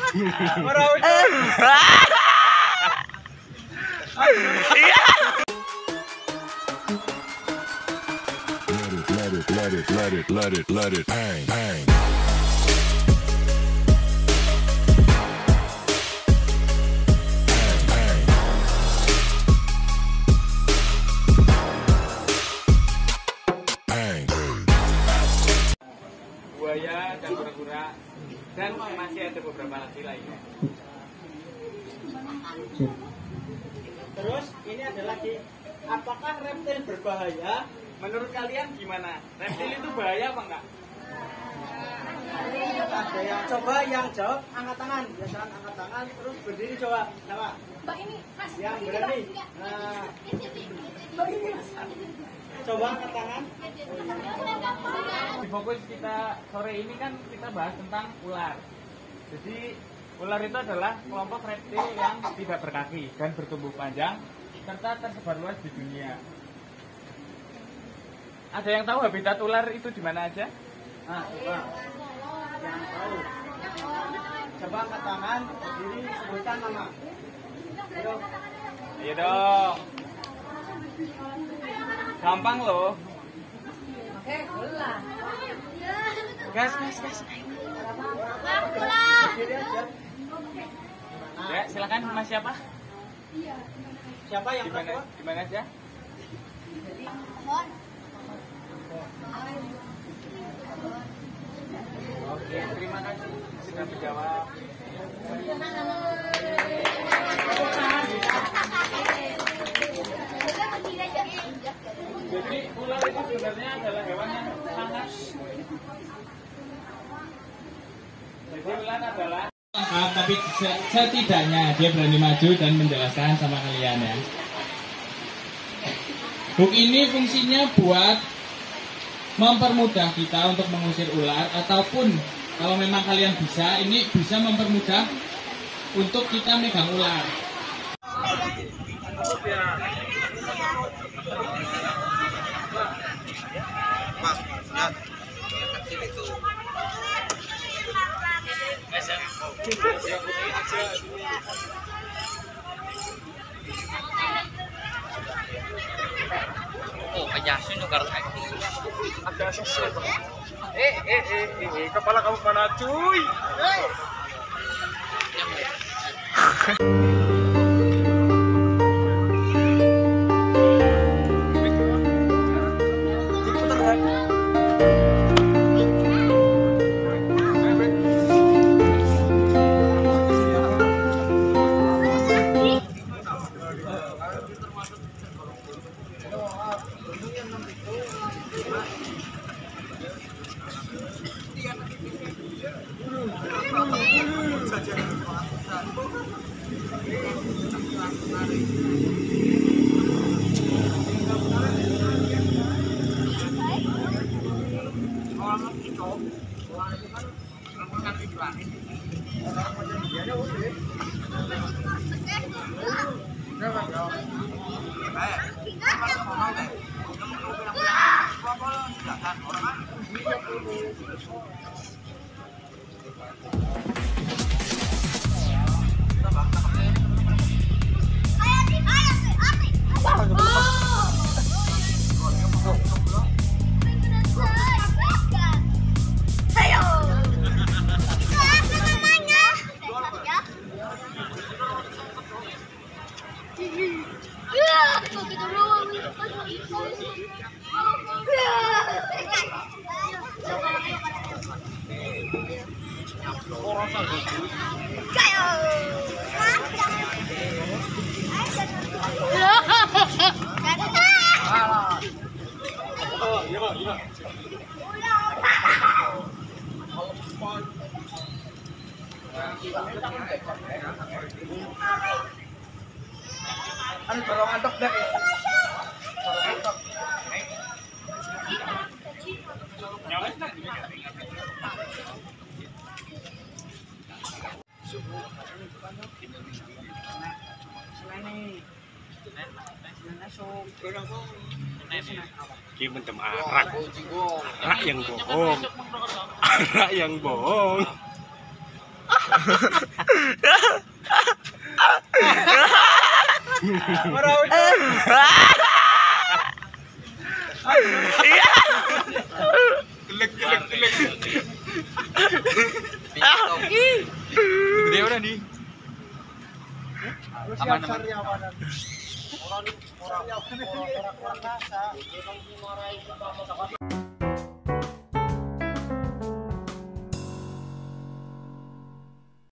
Let it bang, bang. Buaya dan kura-kura dan masih ada beberapa lagi lainnya. Terus ini ada lagi, apakah reptil berbahaya? Menurut kalian gimana? Reptil itu bahaya apa enggak? Ada yang coba yang jawab angkat tangan, biasanya angkat tangan terus berdiri coba. Sama. Mbak ini Mas. Yang berani. Nah. Mbak ini Mas. Coba angkat tangan. Di fokus kita sore ini kan kita bahas tentang ular. Jadi ular itu adalah kelompok reptil yang tidak berkaki dan bertubuh panjang serta tersebar luas di dunia. Ada yang tahu habitat ular itu di mana aja? Nah, coba. Yang tahu. Coba angkat tangan, berdiri, sebutkan nama. Ayo. Ayo dong. Gampang loh. Oke, ular. Gas. Ular. Berdiri aja. Ya, silakan nama siapa? Siapa yang pertama? Di mana aja? Oke, terima kasih sudah menjawab. Jadi ular itu sebenarnya adalah hewan yang sangat. Jadi ular adalah. Tapi setidaknya dia berani maju dan menjelaskan sama kalian ya. Hook ini fungsinya buat mempermudah kita untuk mengusir ular, ataupun kalau memang kalian bisa, ini bisa mempermudah untuk kita megang ular. Oh, kayasin juga harus aktif. Kepala kamu mana cuy? Ano parang antok deh. Dia mendem arak yang bohong, arak yang bohong. Gede udah nih. Aman aman. Orang